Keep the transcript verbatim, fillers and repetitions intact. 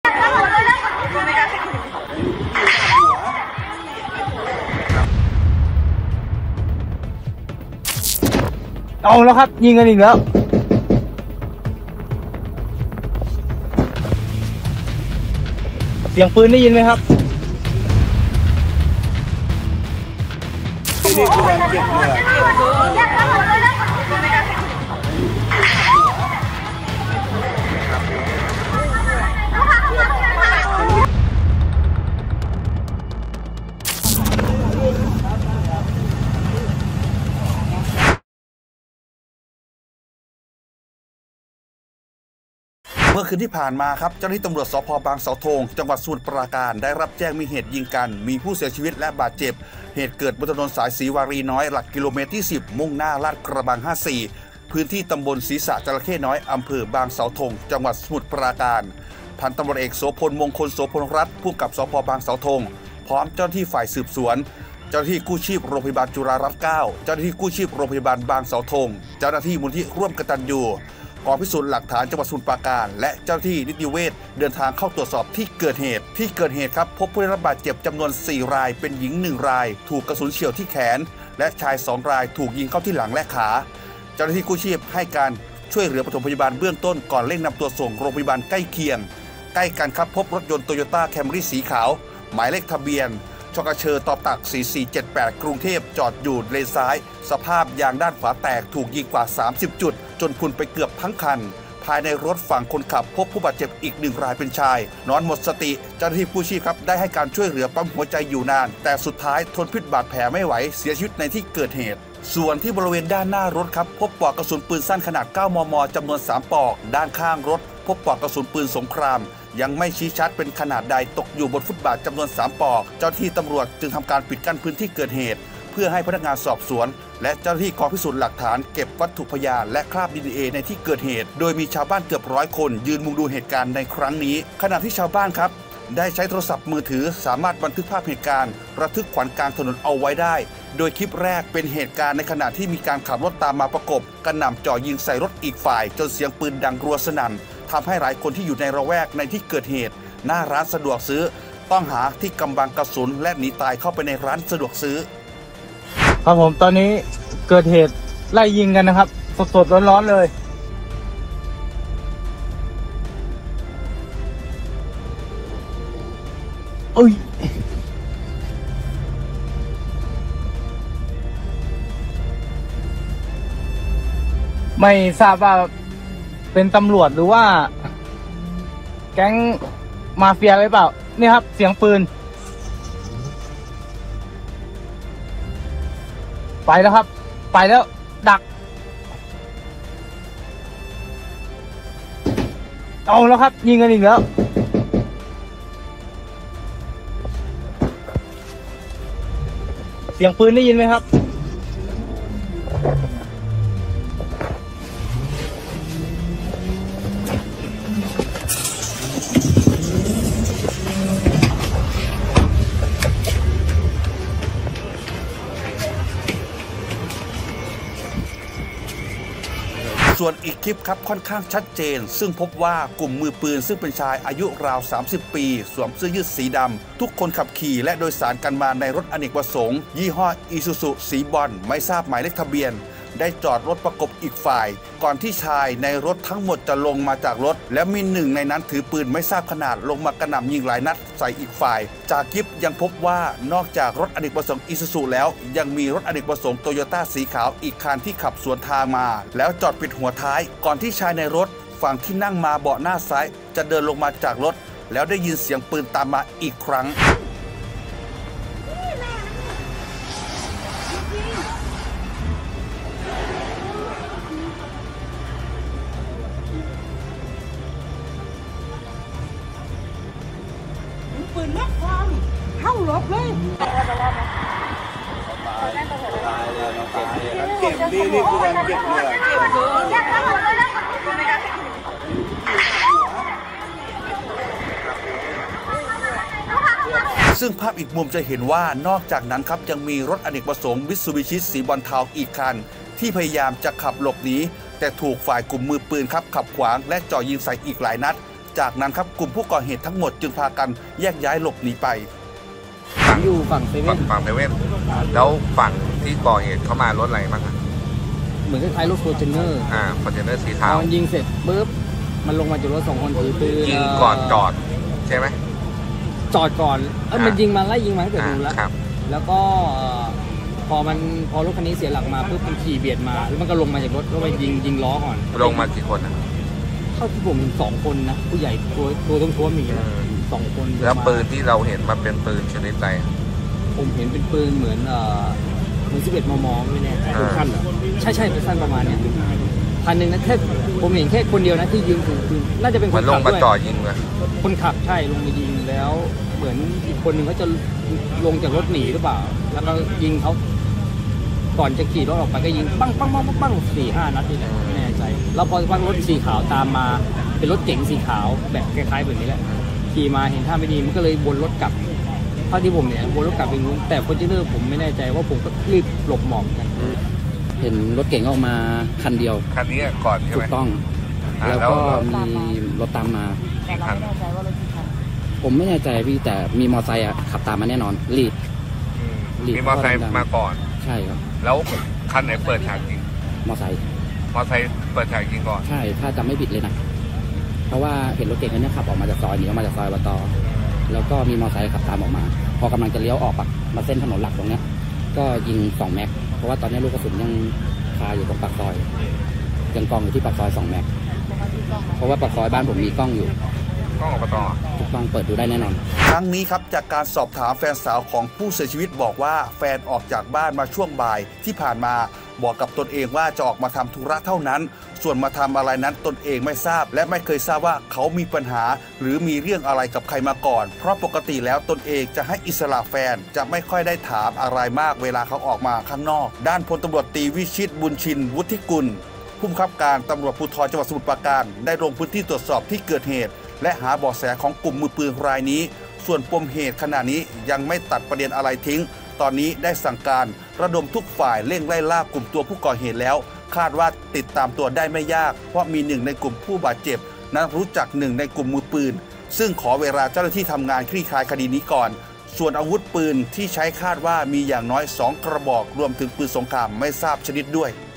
เอาแล้วครับยิงกันอีกแล้วเสียงปืนได้ยินไหมครับนี่คือการเก็บเมื่อคืนที่ผ่านมาครับเจ้าหน้าที่ตำรวจสภ.บางเสาธงจังหวัดสมุทรปราการได้รับแจ้งมีเหตุยิงกันมีผู้เสียชีวิตและบาดเจ็บเหตุเกิดบนถนนสายศรีวารีน้อยหลักกิโลเมตรที่สิบมุ่งหน้าลาดกระบังห้าสิบสี่พื้นที่ตำบลศรีษะจระเข้น้อยอำเภอบางเสาธงจังหวัดสมุทรปราการพันตำรวจเอกโสพลมงคลโสพลรัตน์ผู้กำกับสภ.บางเสาธงพร้อมเจ้าหน้าที่ฝ่ายสืบสวนเจ้าหน้าที่กู้ชีพโรงพยาบาลจุฬารัตน์เก้าเจ้าหน้าที่กู้ชีพโรงพยาบาลบางเสาธงเจ้าหน้าที่มูลที่ร่วมกตัญญูกองพิสูจน์หลักฐานจังหวัดสมุทรปราการและเจ้าหน้าที่นิติเวชเดินทางเข้าตรวจสอบที่เกิดเหตุที่เกิดเหตุครับพบผู้ได้รับบาดเจ็บจำนวนสี่รายเป็นหญิงหนึ่งรายถูกกระสุนเฉี่ยวที่แขนและชายสองรายถูกยิงเข้าที่หลังและขาเจ้าหน้าที่กู้ชีพให้การช่วยเหลือปฐมพยาบาลเบื้องต้นก่อนเร่งนำตัวส่งโรงพยาบาลใกล้เคียงใกล้กันครับพบรถยนต์โตโยต้าแคมรี่สีขาวหมายเลขทะเบียนชกเชอตอตักสี่สี่เจ็ดแปดกรุงเทพจอดอยู่เลนซ้ายสภาพยางด้านขวาแตกถูกยิงกว่าสามสิบจุดจนพรุนไปเกือบทั้งคันภายในรถฝั่งคนขับพบผู้บาดเจ็บอีกหนึ่งรายเป็นชายนอนหมดสติเจ้าหน้าที่กู้ชีพครับได้ให้การช่วยเหลือปั๊มหัวใจอยู่นานแต่สุดท้ายทนพิษบาดแผลไม่ไหวเสียชีวิตในที่เกิดเหตุส่วนที่บริเวณด้านหน้ารถครับพบปลอกกระสุนปืนสั้นขนาดเก้ามมจำนวนสามปลอกด้านข้างรถพบปลอกกระสุนปืนสงครามยังไม่ชี้ชัดเป็นขนาดใดตกอยู่บนฟุตบาทจำนวนสามปลอกเจ้าหน้าที่ตำรวจจึงทำการปิดกั้นพื้นที่เกิดเหตุเพื่อให้พนักงานสอบสวนและเจ้าหน้าที่กองพิสูจน์หลักฐานเก็บวัตถุพยานและคราบ ดี เอ็น เอ ในที่เกิดเหตุโดยมีชาวบ้านเกือบร้อยคนยืนมุงดูเหตุการณ์ในครั้งนี้ขณะที่ชาวบ้านครับได้ใช้โทรศัพท์มือถือสามารถบันทึกภาพเหตุการณ์ระทึกขวัญกลางถนนเอาไว้ได้โดยคลิปแรกเป็นเหตุการณ์ในขณะที่มีการขับรถตามมาประกบกระหน่ำจ่อยิงใส่รถอีกฝ่ายจนเสียงปืนดังรัวสนั่นทำให้หลายคนที่อยู่ในระแวกในที่เกิดเหตุหน้าร้านสะดวกซื้อต้องหาที่กำบังกระสุนและหนีตายเข้าไปในร้านสะดวกซื้อครับผมตอนนี้เกิดเหตุไล่ยิงกันนะครับสดๆร้อนๆเลยอุ้ยไม่ทราบว่าเป็นตำรวจหรือว่าแก๊งมาเฟียหรือเปล่านี่ครับเสียงปืนไปแล้วครับไปแล้วดักเอาแล้วครับยิงกันอีกแล้วเสียงปืนได้ยินไหมครับส่วนอีกคลิปครับค่อนข้างชัดเจนซึ่งพบว่ากลุ่มมือปืนซึ่งเป็นชายอายุราวสามสิบปีสวมเสื้อยืดสีดำทุกคนขับขี่และโดยสารกันมาในรถอเนกประสงค์ยี่ห้ออิซูซุสีบอลไม่ทราบหมายเลขทะเบียนได้จอดรถประกบอีกฝ่ายก่อนที่ชายในรถทั้งหมดจะลงมาจากรถและมีหนึ่งในนั้นถือปืนไม่ทราบขนาดลงมากระหน่ำยิงหลายนัดใส่อีกฝ่ายจากคลิปยังพบว่านอกจากรถอเนกประสงค์อิซูซุแล้วยังมีรถอเนกประสงค์โตโยต้าสีขาวอีกคันที่ขับสวนทางมาแล้วจอดปิดหัวท้ายก่อนที่ชายในรถฝั่งที่นั่งมาเบาะหน้าซ้ายจะเดินลงมาจากรถแล้วได้ยินเสียงปืนตามมาอีกครั้งปืนนอกความเข้าลบเลยเก็บนี่นี่คือการเก็บเลยซึ่งภาพอีกมุมจะเห็นว่านอกจากนั้นครับยังมีรถอเนกประสงค์มิตซูบิชิสีบอลเทาอีกคันที่พยายามจะขับหลบหนีแต่ถูกฝ่ายกลุ่มมือปืนครับขับขวางและจ่อยิงใส่อีกหลายนัดจจากนั้นครับกลุ่มผู้ก่อเหตุทั้งหมดจึงพากันแยกย้ายหลบหนีไปผมอยู่ฝั่งเซเว่นฝั่งเซเว่นแล้วฝั่งที่ก่อเหตุเขามารถอะไรบ้างเหมือนคล้ายๆรถฟอร์จูเนอร์อ่าฟอร์จูเนอร์สีพขาวอยิงเสร็จปุ๊บมันลงมาจากรถสองคนถือปืนยิงก่อนจอดใช่ไหมจอดก่อนเออมันยิงมาไล่ยิงมาตั้งแต่ดูแล้วครับแล้วก็พอมันพอรถคันนี้เสียหลักมาปุ๊บมันขี่เบียดมาแล้วมันก็ลงมาจากรถแล้วไปยิงยิงล้อก่อนลงมากี่คนนะเท่าที่ผมเห็นสองคนนะผู้ใหญ่ตัวตัวต้มท้วมมีนะสองคนแล้วปืนที่เราเห็นมันเป็นปืนชนิดใดผมเห็นเป็นปืนเหมือนเอ่อเหมือนสิบเอ็ดมมไม่แน่ใจอ่าสั้นเหรอใช่ใช่เป็นสั้นประมาณเนี้ยพันหนึ่งนะแค่ผมเห็นแค่คนเดียวนะที่ยืนถือปืนน่าจะเป็นคมันนลขังบมาด้วยจ่อยิงเลยคนขับใช่ลงมายิงแล้วเหมือนอีกคนหนึ่งเขาจะลงจากรถหนีหรือเปล่า แล้วก็ยิงเขาก่อนจะขี่รถออกไปก็ยิงปังปังปังปังปังสี่ห้านัดนี่แหละไม่แน่ใจแล้วพอว่ารถสีขาวตามมาเป็นรถเก๋งสีขาวแบบคล้ายๆแบบนี้แหละขี่มาเห็นท่าไม่ดีมันก็เลยวนรถกลับเท่าที่ผมเนี่ยวนรถกลับไปนู้นแต่คนที่เลิกผมไม่แน่ใจว่าผมก็รีบหลบหมอบกันเห็นรถเก๋งออกมาคันเดียวคันนี้ก่อนใช่ถูไหมกต้องอ่าแล้วแล้วก็มีรถตามมากี่คันผมไม่แน่ใจพี่แต่มีมอเตอร์ไซค์อะขับตามมาแน่นอนรีบอืมรีบมีมอเตอร์ไซค์มาก่อนใช่ครับแล้วคันไหนเปิดฉากยิงมอเตอร์ไซค์มอเตอร์ไซค์เปิดฉากยิงก่อนใช่ถ้าจำไม่ผิดเลยนะเพราะว่าเห็นรถเก๋งคันนี้ขับออกมาจากซอยหนีออกมาจากซอยวัดตอแล้วก็มีมอเตอร์ไซค์ขับตามออกมา พอกำลังจะเลี้ยวออกอะมาเส้นถนนหลักตรงเนี้ยก็ยิงสองแม็กเพราะว่าตอนนี้ลูกกระสุนยังคาอยู่ตรงปากซอยยังกองอยู่ที่ปากซอยสองแม็กเพราะว่าปากซอยบ้านผมมีกล้องอยู่กล้องอบตทุกกล้องเปิดดูได้แน่นอนครั้งนี้ครับจากการสอบถามแฟนสาวของผู้เสียชีวิตบอกว่าแฟนออกจากบ้านมาช่วงบ่ายที่ผ่านมาบอกกับตนเองว่าจะออกมาทำธุระเท่านั้นส่วนมาทำอะไรนั้นตนเองไม่ทราบและไม่เคยทราบว่าเขามีปัญหาหรือมีเรื่องอะไรกับใครมาก่อนเพราะปกติแล้วตนเองจะให้อิสระแฟนจะไม่ค่อยได้ถามอะไรมากเวลาเขาออกมาข้างนอกด้านพลตำรวจตรีวิชิตบุญชินวุฒิกุลผู้บังคับการตำรวจภูธรจังหวัดสมุทรปราการได้ลงพื้นที่ตรวจสอบที่เกิดเหตุและหาเบาะแสของกลุ่มมือปืนรายนี้ส่วนปมเหตุขณะนี้ยังไม่ตัดประเด็นอะไรทิ้งตอนนี้ได้สั่งการระดมทุกฝ่ายเร่งไล่ล่ากลุ่มตัวผู้ก่อเหตุแล้วคาดว่าติดตามตัวได้ไม่ยากเพราะมีหนึ่งในกลุ่มผู้บาดเจ็บนั้นรู้จักหนึ่งในกลุ่มมือปืนซึ่งขอเวลาเจ้าหน้าที่ทำงานคลี่คลายคดีนี้ก่อนส่วนอาวุธปืนที่ใช้คาดว่ามีอย่างน้อยสองกระบอกรวมถึงปืนสงครามไม่ทราบชนิดด้วย